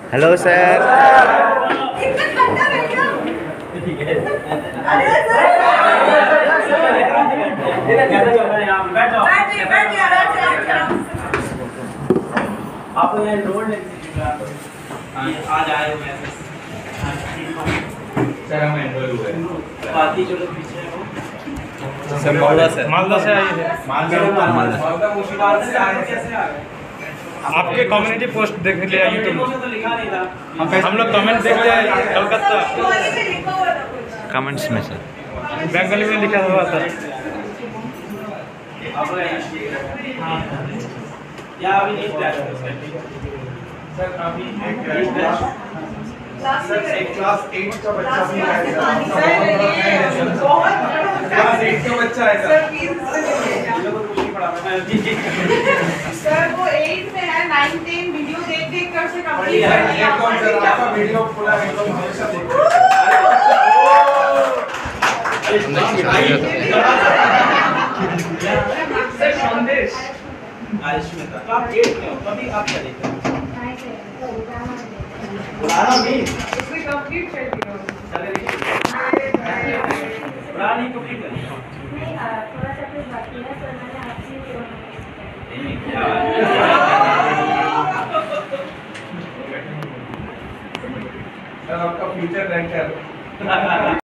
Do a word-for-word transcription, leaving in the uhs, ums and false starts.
Hello sir. आप यहाँ road आज आए हो सर, हम एनरोल हुए बाकी जो लोग पीछे हैं वो सर मालदा से मालदा से आए हैं। मालदा मालदा मुर्शिदाबाद से आए कैसे आ गए? आपके कम्युनिटी पोस्ट देख लिया यूट्यूब तो लिखा नहीं था। हम लोग कमेंट देख लिया कोलकाता कमेंट्स में सर बंगाली में लिखा हुआ था। या अभी नहीं क्लास सर, अभी एक क्लास सर एक क्लास एट का बच्चा भी है सर, क्लास एट का बच्चा है सर, सर वो एट में है, नाइन टेन वीडियो देख देख कर से कंप्लीट है कर लिया। एकदम सर, आपका वीडियो पूरा एकदम हमेशा देखो। सर संदेश आयुष में था, तो आप एट में हो तभी आप क्या देखते हो? पुराना भी इसमें कंप्लीट कर दिया। चले पुराना ही कंप्लीट कर दिया। थोड़ा सा कुछ बाकी है सर, मैंने आपसे सर आपका फ्यूचर रैंकर